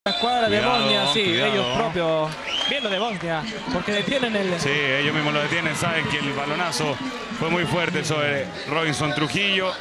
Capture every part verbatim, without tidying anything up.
La escuadra de Cuidado, Bosnia, sí, cuidado. ellos propios, bien lo de Bosnia, porque detienen el... Sí, ellos mismos lo detienen, saben que el balonazo fue muy fuerte sobre Robinson Trujillo.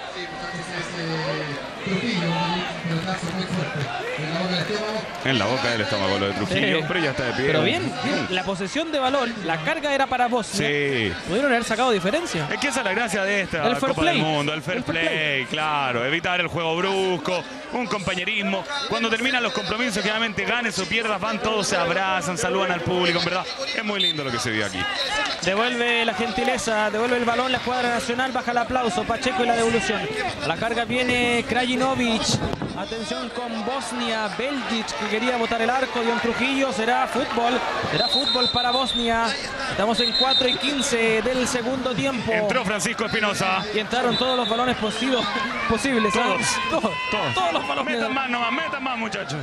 En la boca del estómago lo de Trujillo, Sí. pero ya está de pie. Pero bien, bien, la posesión de balón, la carga era para Bosnia. Sí. Pudieron haber sacado diferencia. Es que esa es la gracia de esta El fair Copa play. del Mundo, el fair, El fair play, play. claro, evitar el juego brusco, un compañerismo. Cuando terminan los compromisos, generalmente ganes o pierdas, van todos, se abrazan, saludan al público, en verdad. Es muy lindo lo que se vio aquí. Devuelve la gentileza, devuelve el balón la escuadra nacional, baja el aplauso, Pacheco y la devolución. A la carga viene Krajinovic. Atención con Bosnia, Belgic que quería botar el arco, Dion Trujillo, será fútbol, será fútbol para Bosnia. Estamos en cuatro y quince del segundo tiempo. Entró Francisco Espinosa. Y entraron todos los balones posibles. posibles Todos, ¿sabes? todos, todos. todos los balones. Metan más nomás, metan más, muchachos.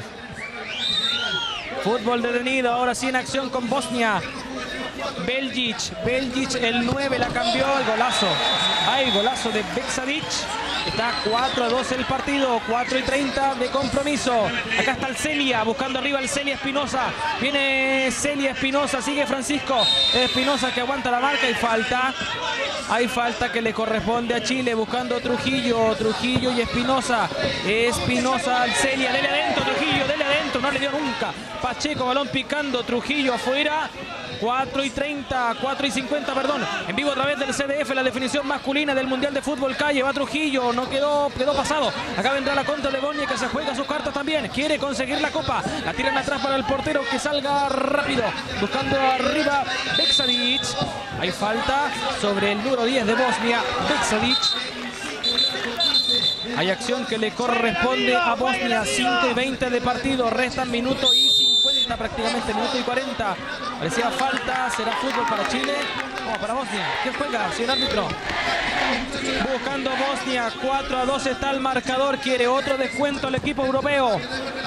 Fútbol detenido, ahora sí en acción con Bosnia. Belgic, Belgic el nueve la cambió, el golazo. Hay golazo de Beksadic. Está cuatro a dos el partido, cuatro y treinta de compromiso. Acá está el Celia, buscando arriba el Celia Espinosa. Viene Celia Espinosa, sigue Francisco Espinosa que aguanta la marca y falta. Hay falta que le corresponde a Chile, buscando Trujillo, Trujillo y Espinosa. Espinosa al Celia, dele adentro Trujillo, dele adentro, no le dio nunca. Pacheco, balón picando, Trujillo afuera. cuatro y treinta, cuatro y cincuenta, perdón. En vivo a través del C D F, la definición masculina del Mundial de Fútbol Calle. Va Trujillo, no quedó, quedó pasado. Acá vendrá la contra de Bosnia que se juega sus cartas también. Quiere conseguir la copa. La tiran atrás para el portero que salga rápido. Buscando arriba Beksadic. Hay falta sobre el número diez de Bosnia, Beksadic. Hay acción que le corresponde a Bosnia. cinco y veinte de partido. Restan minuto y cincuenta prácticamente, minuto y cuarenta. Parecía falta. Será fútbol para Chile. No, para Bosnia. ¿Quién juega, señor árbitro? Buscando Bosnia. cuatro a dos está el marcador. Quiere otro descuento el equipo europeo.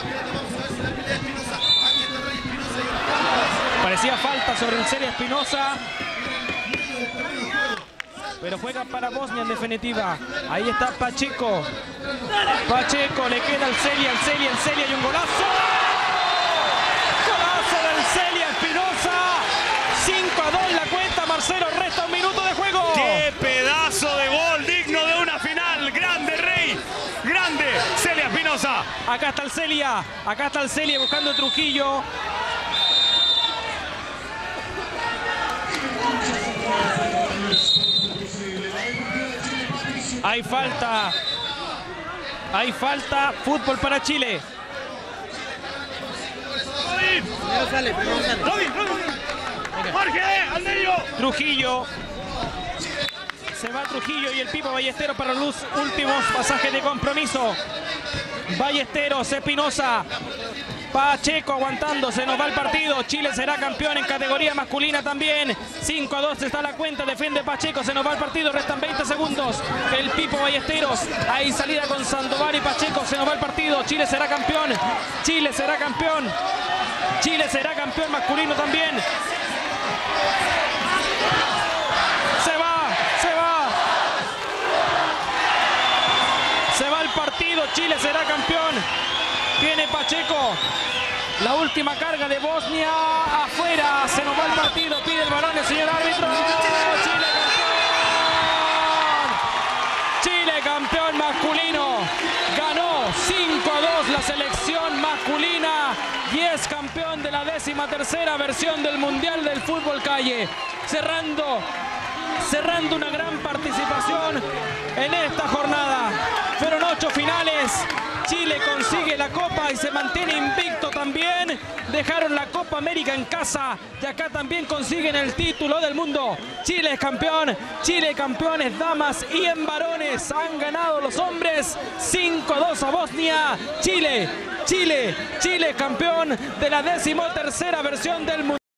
Parecía falta sobre el Celia Espinosa. Pero juega para Bosnia en definitiva. Ahí está Pacheco. Pacheco le queda al Celia, al Celia, al Celia y un golazo. Golazo del Celia Espinosa. cinco a dos la cuenta, Marcelo. Resta un minuto de juego. ¡Qué pedazo de gol! Digno de una final. ¡Grande, Rey! ¡Grande! Celia Espinosa. Acá está el Celia. Acá está el Celia buscando Trujillo. Hay falta. Hay falta. Fútbol para Chile. Primero sale, primero sale. ¡Jorge! ¡Al medio! Trujillo. Se va Trujillo y el Pipo Ballesteros para los últimos pasajes de compromiso. Ballesteros, Espinosa. Pacheco aguantando, se nos va el partido. Chile será campeón en categoría masculina también. cinco a dos está la cuenta, defiende Pacheco, se nos va el partido, restan veinte segundos. El Pipo Ballesteros, hay salida con Sandoval y Pacheco, se nos va el partido. Chile será campeón, Chile será campeón. Chile será campeón masculino también. Se va, se va. Se va el partido, Chile será campeón. Viene Pacheco. La última carga de Bosnia afuera. Se nos va el partido. Pide el balón el señor árbitro. Chile campeón. Chile campeón masculino. Ganó cinco a dos la selección masculina y es campeón de la décima tercera versión del Mundial del Fútbol Calle. Cerrando, cerrando una gran participación en esta jornada. Fueron ocho finales. Chile consigue la Copa y se mantiene invicto también. Dejaron la Copa América en casa y acá también consiguen el título del mundo. Chile es campeón, Chile campeones damas y en varones. Han ganado los hombres cinco a dos a Bosnia. Chile, Chile, Chile campeón de la decimotercera versión del mundo.